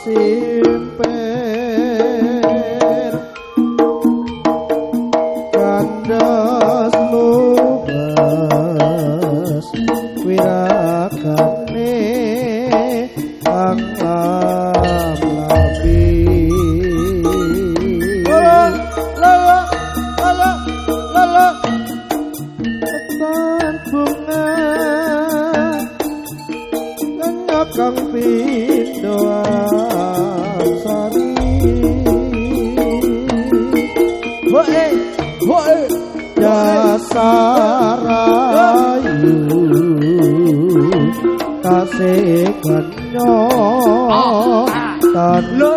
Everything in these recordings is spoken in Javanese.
simpen kandas lubas wirakane angam labi lala tetan bunga lenyap kang pindo sari hoe dasarayu kasih kanyo tan lo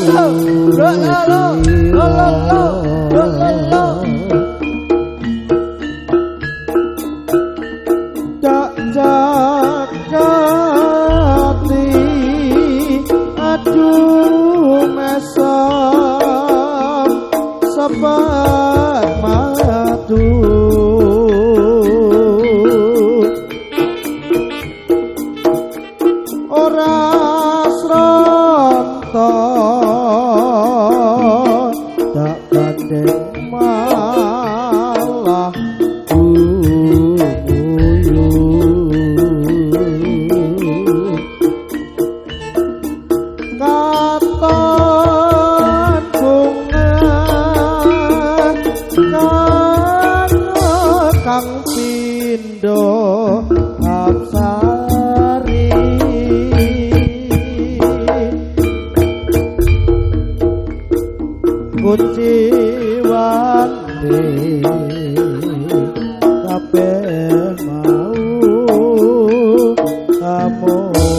dak jakati aduh mesam sabar madu ora sranta tak kadek malah kang pindo apsari kunci wande kabeh mau kamu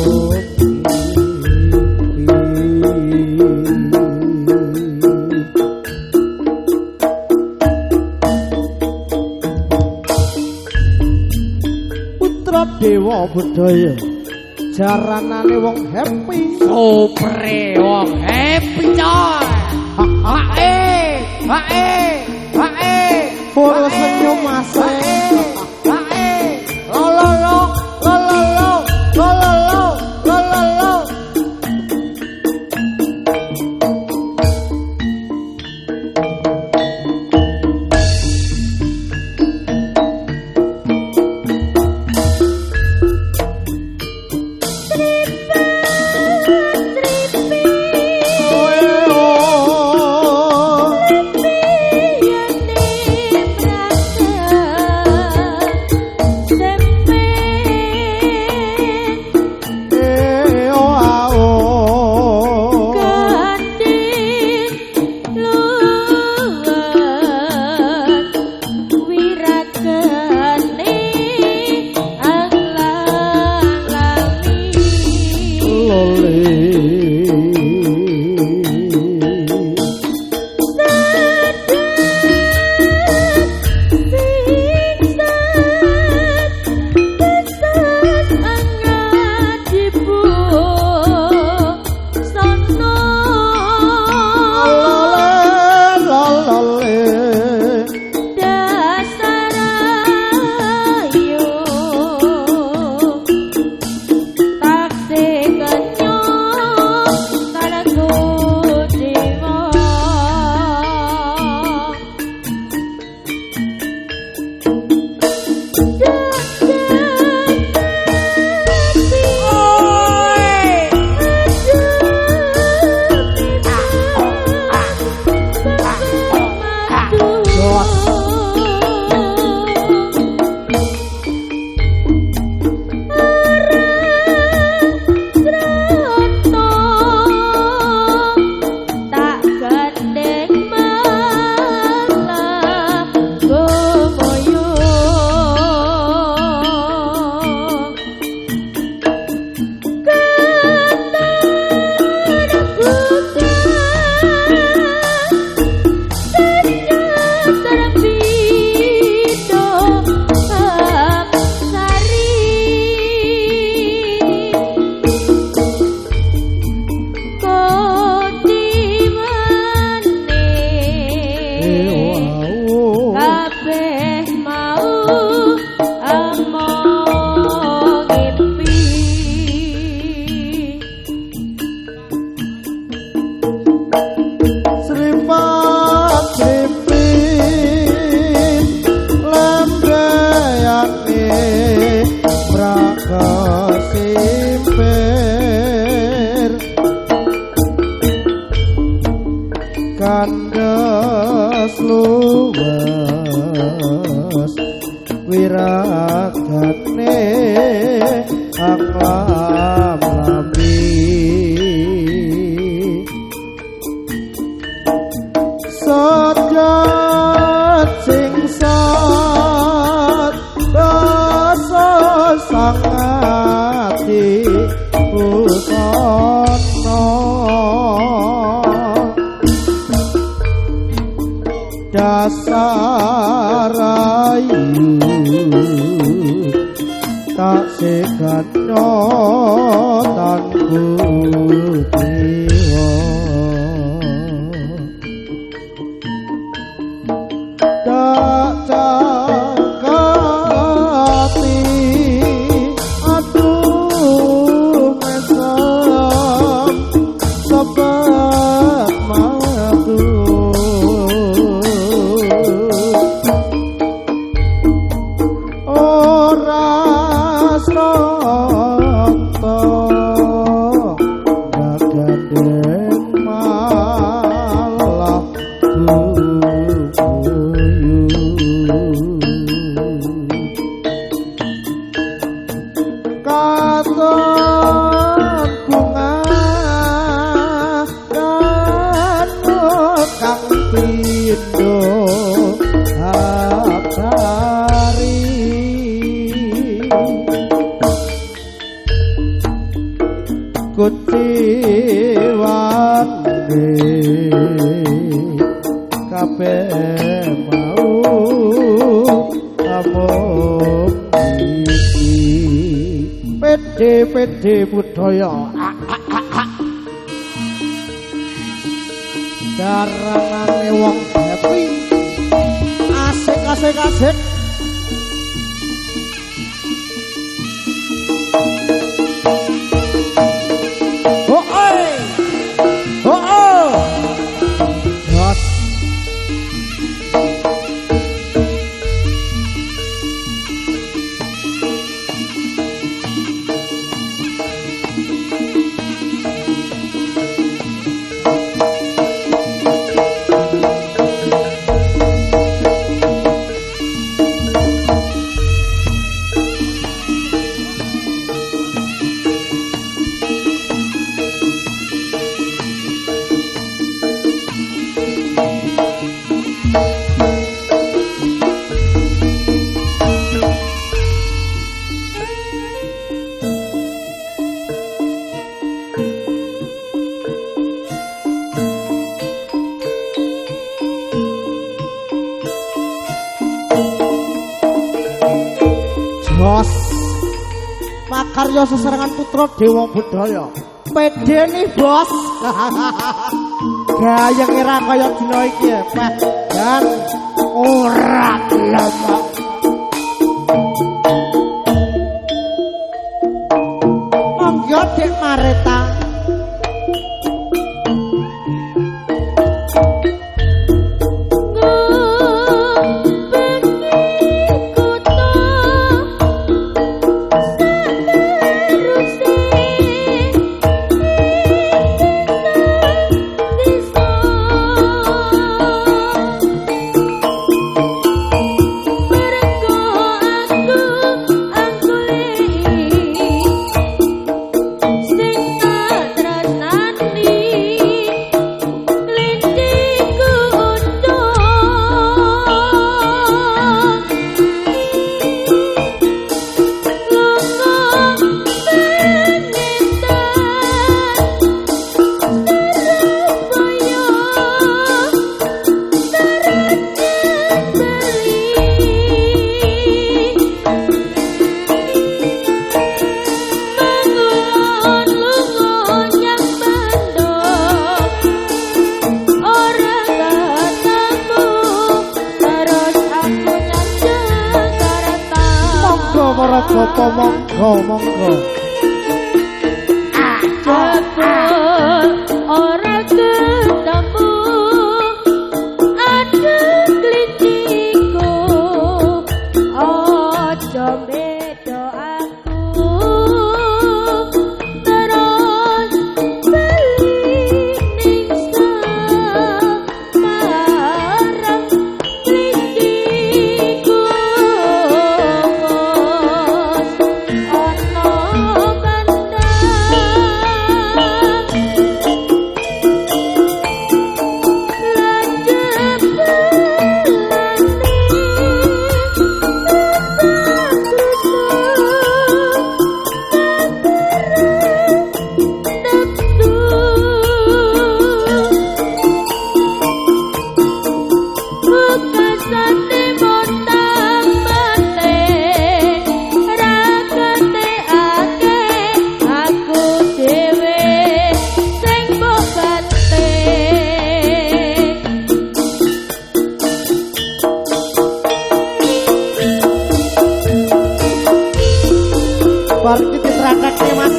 Dewa budaya jaranane wong happy sopre wong happy coy hae full senyum masih lololo kesimpir kandas luwes wiragane anglam lambi sajat sing sat basa sangati utono dasar ayu tak segan nyotanku jiwa tak cakati aduh mesem sebab madu ora srata gagandeng malah katon bunga dan kang pindho hatari kutiwane kabeh mau amung iki pede budaya daranane wong happy asik Bos makarya sesarengan putra Dewa Budaya pede nih bos gaya ngira kaya dina iki ya Pak dan ora lama monggo Dek Mareta Bapak monggo Jebul ora ketemu ada klinciku aja beda aku bar iki ditrakake Mas.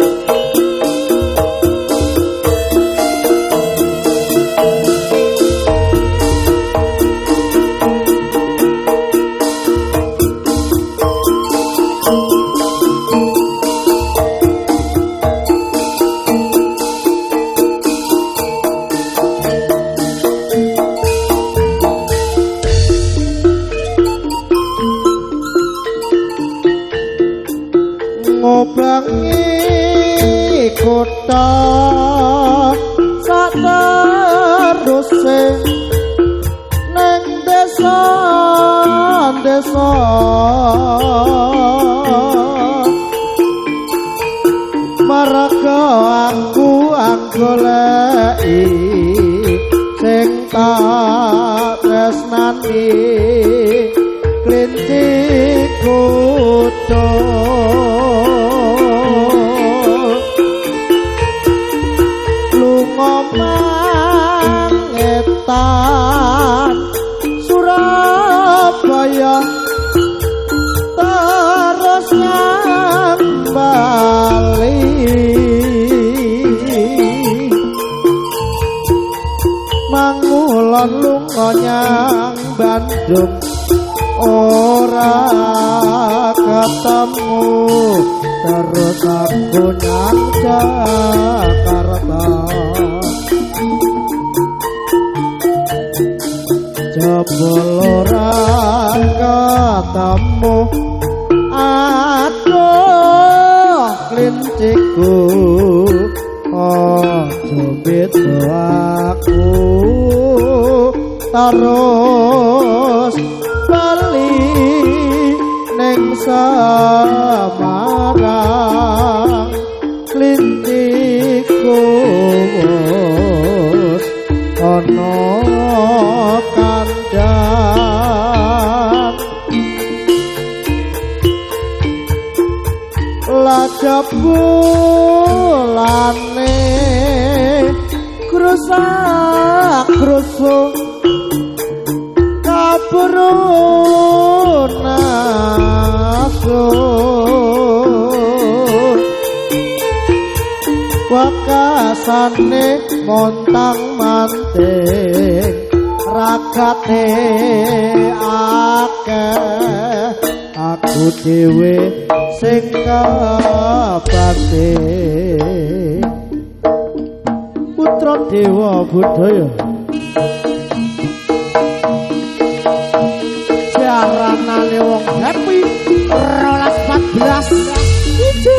Ngobangi kota sateruse neng desa-desa marga aku anggoleki sing tak tresnani klinci kota mangetan Surabaya terus nyambali mangulon lunga nyang Bandung ora ketemu terus aku nyang Jakarta jebul ora ketemu aduh klinciku aja beda aku terus bali ning Semarang klinciku ana kandang lajab bulane krusak-krusuk kaburu nasuk wakasane montang-manting ragate akeh aku dhewe sing kabate putra dewa budaya jaranane wong happy 12-14 ije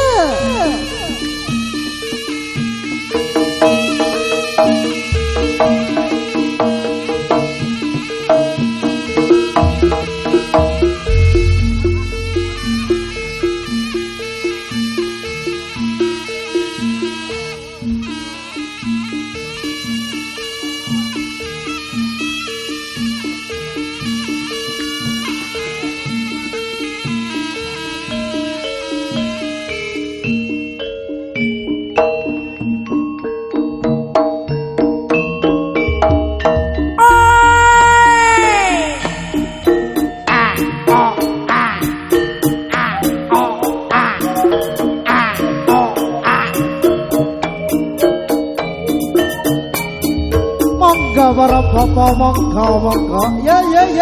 para bapak monggo ya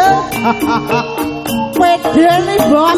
pede nih bos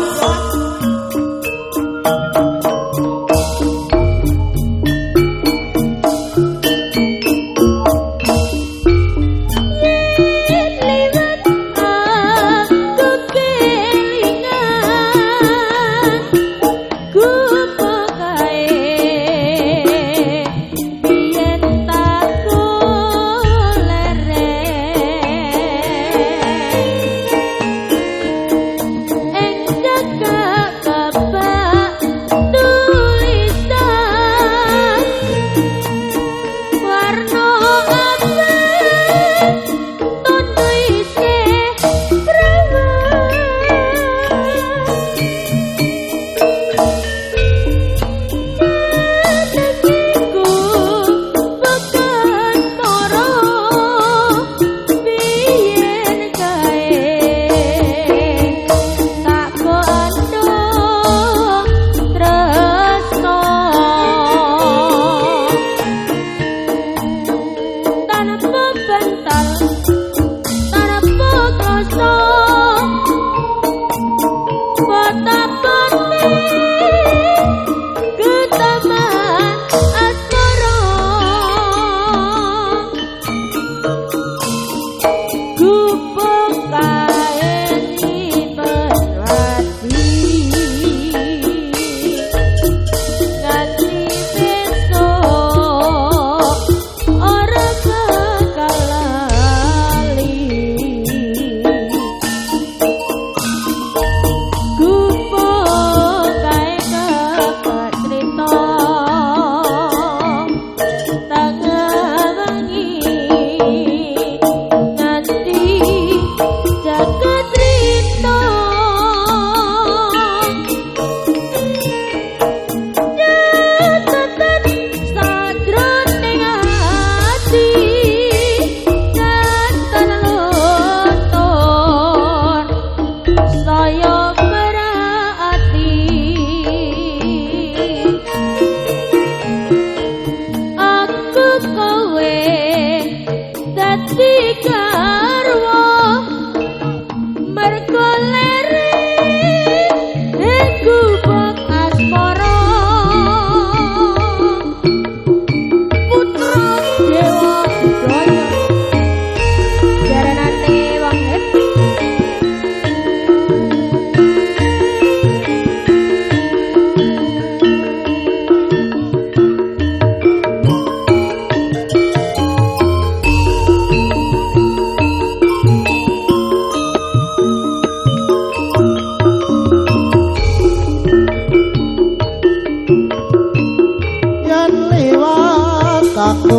aku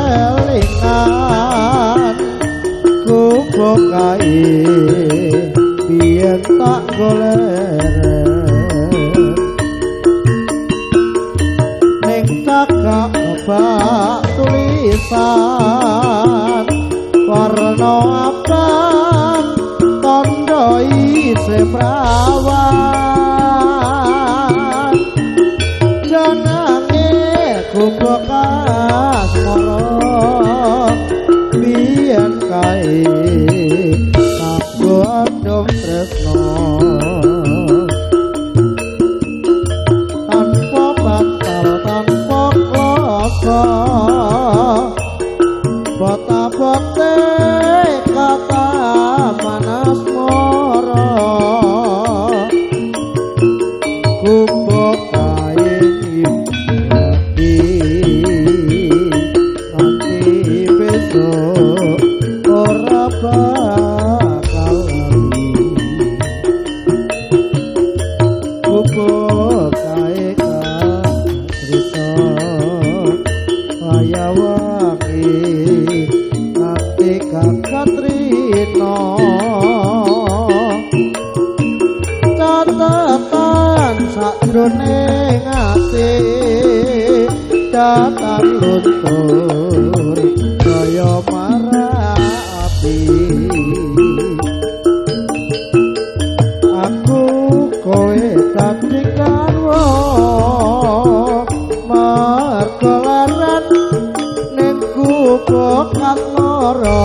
kelingan kubokai biyen tak golek ning cagak bak tulisan warna abang tondo isih prawan jenenge kubokas moro biyen kae kanggo adom tresno tanpa batal tanpa kloso bota-bote kata manas moro kumbok kae iki nanti besok ora bakal lali kumbok kae cerita kaya wangi nanti kakak Trino catatan sakjroning ati datang luntur kaya marapi aku kowe dadi garwa margolaran ning kubokan loro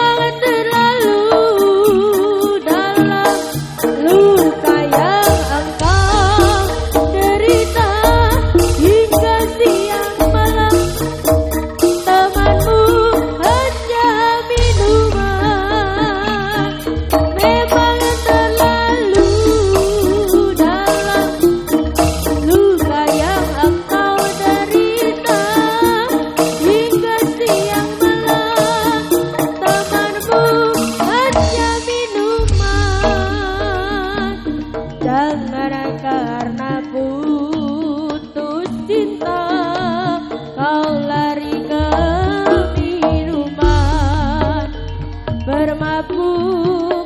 bermabuk